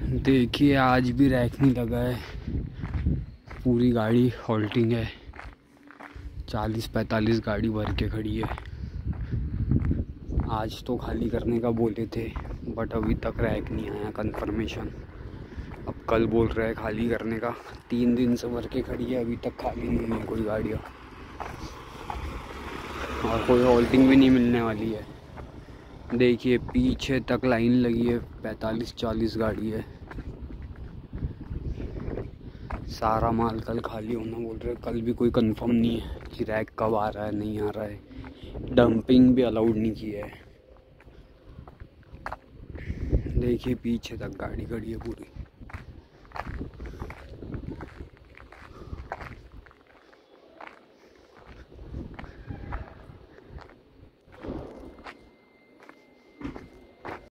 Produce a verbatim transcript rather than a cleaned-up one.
देखिए आज भी रैक नहीं लगा है, पूरी गाड़ी हॉल्टिंग है। चालीस पैंतालीस गाड़ी भर के खड़ी है। आज तो खाली करने का बोले थे बट अभी तक रैक नहीं आया कंफर्मेशन। अब कल बोल रहे हैं खाली करने का। तीन दिन से भर के खड़ी है, अभी तक खाली नहीं है कोई गाड़ियाँ, और कोई हॉल्टिंग भी नहीं मिलने वाली है। देखिए पीछे तक लाइन लगी है, पैंतालीस चालीस गाड़ी है। सारा माल कल खाली होना बोल रहे हैं। कल भी कोई कंफर्म नहीं है कि रैक कब आ रहा है नहीं आ रहा है। डंपिंग भी अलाउड नहीं किया है। देखिए पीछे तक गाड़ी खड़ी है पूरी।